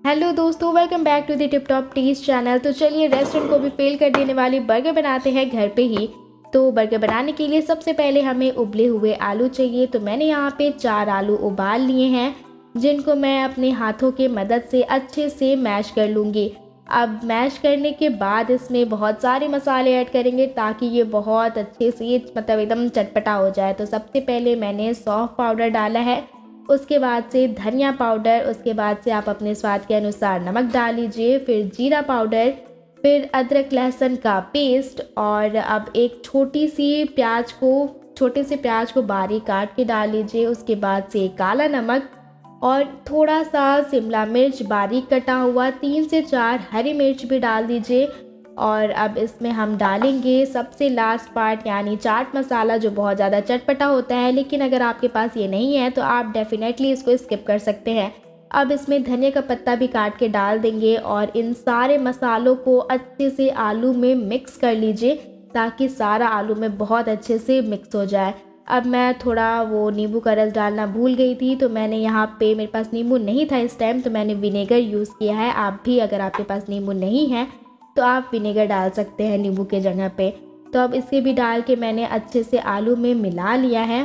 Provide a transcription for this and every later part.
Hello दोस्तों, welcome back to the tip top taste channel. तो चलिए रेस्टोरेंट को भी फेल कर देने वाली बर्गर बनाते हैं घर पे ही। तो बर्गर बनाने के लिए सबसे पहले हमें उबले हुए आलू चाहिए। तो मैंने यहाँ पे 4 आलू उबाल लिए हैं, जिनको मैं अपने हाथों के मदद से अच्छे से मैश कर लूँगी। अब मैश करने के बाद इसमें बहुत सारे मसाले ऐड करेंगे ताकि ये बहुत अच्छे से मतलब एकदम चटपटा हो जाए। तो सबसे पहले मैंने सौंफ पाउडर डाला है, उसके बाद से धनिया पाउडर, उसके बाद से आप अपने स्वाद के अनुसार नमक डाल लीजिए, फिर जीरा पाउडर, फिर अदरक लहसुन का पेस्ट, और अब एक छोटे से प्याज को बारीक काट के डाल लीजिए। उसके बाद से काला नमक और थोड़ा सा शिमला मिर्च बारीक कटा हुआ, 3 से 4 हरी मिर्च भी डाल दीजिए। और अब इसमें हम डालेंगे सबसे लास्ट पार्ट यानी चाट मसाला, जो बहुत ज़्यादा चटपटा होता है, लेकिन अगर आपके पास ये नहीं है तो आप डेफिनेटली इसको स्किप कर सकते हैं। अब इसमें धनिया का पत्ता भी काट के डाल देंगे और इन सारे मसालों को अच्छे से आलू में मिक्स कर लीजिए ताकि सारा आलू में बहुत अच्छे से मिक्स हो जाए। अब मैं थोड़ा वो नींबू का रस डालना भूल गई थी, तो मैंने यहाँ पे, मेरे पास नींबू नहीं था इस टाइम, तो मैंने विनेगर यूज़ किया है। आप भी अगर आपके पास नींबू नहीं है तो आप विनेगर डाल सकते हैं नींबू के जगह पे। तो अब इसे भी डाल के मैंने अच्छे से आलू में मिला लिया है।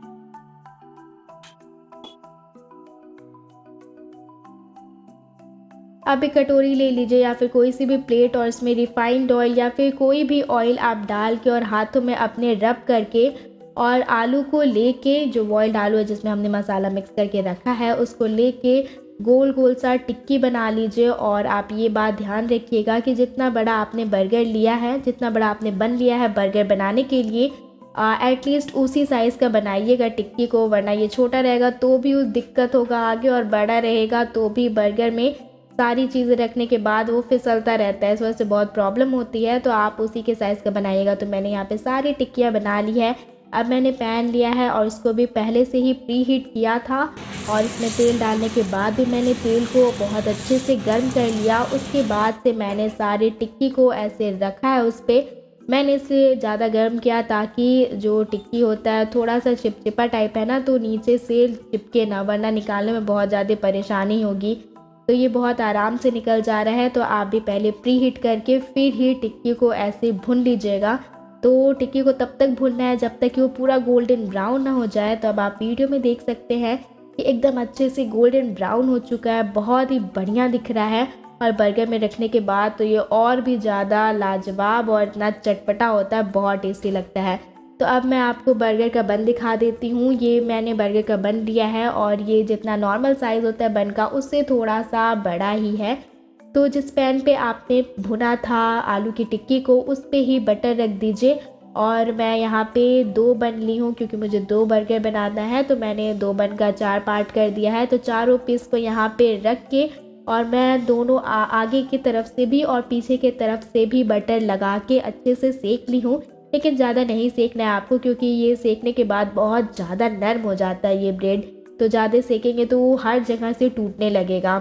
अब एक कटोरी ले लीजिए या फिर कोई सी भी प्लेट, और इसमें रिफाइंड ऑयल या फिर कोई भी ऑयल आप डाल के और हाथों में अपने रब करके और आलू को लेके, जो बॉइल्ड आलू है जिसमें हमने मसाला मिक्स करके रखा है, उसको लेके गोल गोल सा टिक्की बना लीजिए। और आप ये बात ध्यान रखिएगा कि जितना बड़ा आपने बर्गर लिया है, जितना बड़ा आपने बन लिया है बर्गर बनाने के लिए, एटलीस्ट उसी साइज़ का बनाइएगा टिक्की को, वरना ये छोटा रहेगा तो भी दिक्कत होगा आगे, और बड़ा रहेगा तो भी बर्गर में सारी चीज़ें रखने के बाद वो फिसलता रहता है, इस वजह से बहुत प्रॉब्लम होती है। तो आप उसी के साइज़ का बनाइएगा। तो मैंने यहाँ पे सारी टिक्कियाँ बना ली है। अब मैंने पैन लिया है और इसको भी पहले से ही प्री हीट किया था, और इसमें तेल डालने के बाद भी मैंने तेल को बहुत अच्छे से गर्म कर लिया। उसके बाद से मैंने सारी टिक्की को ऐसे रखा है उस पर। मैंने इसे ज़्यादा गर्म किया ताकि जो टिक्की होता है थोड़ा सा चिपचिपा टाइप है ना, तो नीचे से चिपके ना, वरना निकालने में बहुत ज़्यादा परेशानी होगी। तो ये बहुत आराम से निकल जा रहा है। तो आप भी पहले प्री हीट करके फिर ही टिक्की को ऐसे भून लीजिएगा। तो टिक्की को तब तक भूनना है जब तक कि वो पूरा गोल्डन ब्राउन ना हो जाए। तो अब आप वीडियो में देख सकते हैं कि एकदम अच्छे से गोल्डन ब्राउन हो चुका है, बहुत ही बढ़िया दिख रहा है। और बर्गर में रखने के बाद तो ये और भी ज़्यादा लाजवाब और इतना चटपटा होता है, बहुत टेस्टी लगता है। तो अब मैं आपको बर्गर का बन दिखा देती हूँ। ये मैंने बर्गर का बन लिया है और ये जितना नॉर्मल साइज़ होता है बन का, उससे थोड़ा सा बड़ा ही है। तो जिस पैन पे आपने भुना था आलू की टिक्की को, उस पे ही बटर रख दीजिए। और मैं यहाँ पे 2 बन ली हूँ क्योंकि मुझे 2 बर्गर बनाना है, तो मैंने 2 बन का 4 पार्ट कर दिया है। तो चारों पीस को यहाँ पे रख के और मैं दोनों आगे की तरफ से भी और पीछे की तरफ से भी बटर लगा के अच्छे से सेक ली हूँ। लेकिन ज़्यादा नहीं सेकना है आपको, क्योंकि ये सेकने के बाद बहुत ज़्यादा नरम हो जाता है ये ब्रेड। तो ज़्यादा सेकेंगे तो वो हर जगह से टूटने लगेगा।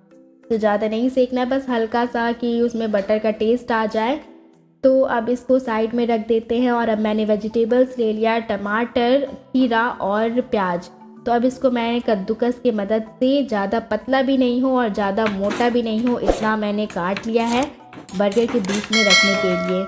तो ज़्यादा नहीं सेकना है, बस हल्का सा कि उसमें बटर का टेस्ट आ जाए। तो अब इसको साइड में रख देते हैं। और अब मैंने वेजिटेबल्स ले लिया, टमाटर, खीरा और प्याज। तो अब इसको मैं कद्दूकस की मदद से, ज़्यादा पतला भी नहीं हो और ज़्यादा मोटा भी नहीं हो, इतना मैंने काट लिया है बर्गर के बीच में रखने के लिए।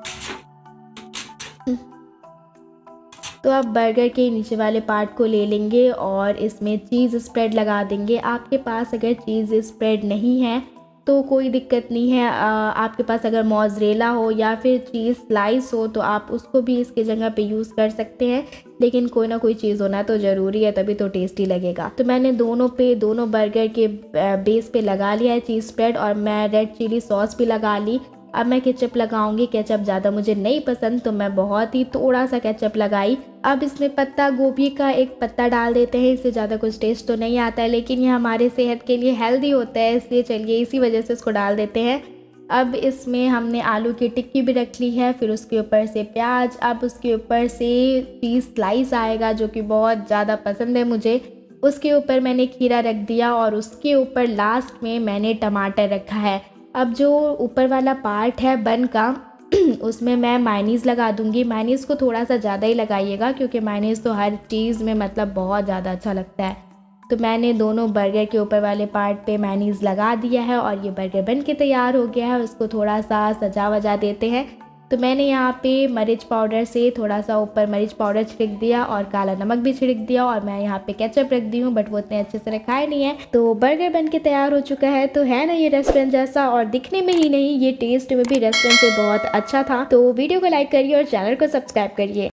तो अब बर्गर के नीचे वाले पार्ट को ले लेंगे और इसमें चीज़ स्प्रेड लगा देंगे। आपके पास अगर चीज़ स्प्रेड नहीं है तो कोई दिक्कत नहीं है। आपके पास अगर मोज़रेला हो या फिर चीज़ स्लाइस हो तो आप उसको भी इसके जगह पे यूज़ कर सकते हैं, लेकिन कोई ना कोई चीज़ होना तो ज़रूरी है, तभी तो टेस्टी लगेगा। तो मैंने दोनों बर्गर के बेस पे लगा लिया है चीज़ स्प्रेड, और मैं रेड चिली सॉस भी लगा ली। अब मैं केचप लगाऊंगी। केचप ज़्यादा मुझे नहीं पसंद, तो मैं बहुत ही थोड़ा सा केचप लगाई। अब इसमें पत्ता गोभी का एक पत्ता डाल देते हैं। इससे ज़्यादा कुछ टेस्ट तो नहीं आता है, लेकिन ये हमारे सेहत के लिए हेल्दी होता है, इसलिए चलिए इसी वजह से इसको डाल देते हैं। अब इसमें हमने आलू की टिक्की भी रख ली है, फिर उसके ऊपर से प्याज, अब उसके ऊपर से चीज़ स्लाइस आएगा जो कि बहुत ज़्यादा पसंद है मुझे। उसके ऊपर मैंने खीरा रख दिया और उसके ऊपर लास्ट में मैंने टमाटर रखा है। अब जो ऊपर वाला पार्ट है बन का, उसमें मैं मायनीज़ लगा दूंगी। मायनीज़ को थोड़ा सा ज़्यादा ही लगाइएगा, क्योंकि मायनीज़ तो हर चीज़ में मतलब बहुत ज़्यादा अच्छा लगता है। तो मैंने दोनों बर्गर के ऊपर वाले पार्ट पे मेयोनीज़ लगा दिया है और ये बर्गर बन के तैयार हो गया है। उसको थोड़ा सा सजा वजा देते हैं। तो मैंने यहाँ पे मिर्च पाउडर से थोड़ा सा ऊपर मिर्च पाउडर छिड़क दिया और काला नमक भी छिड़क दिया और मैं यहाँ पे केचप रख दी हूँ, बट वो इतने अच्छे से रखाए नहीं है। तो बर्गर बन के तैयार हो चुका है। तो है ना ये रेस्टोरेंट जैसा, और दिखने में ही नहीं ये टेस्ट में भी रेस्टोरेंट से बहुत अच्छा था। तो वीडियो को लाइक करिए और चैनल को सब्सक्राइब करिए।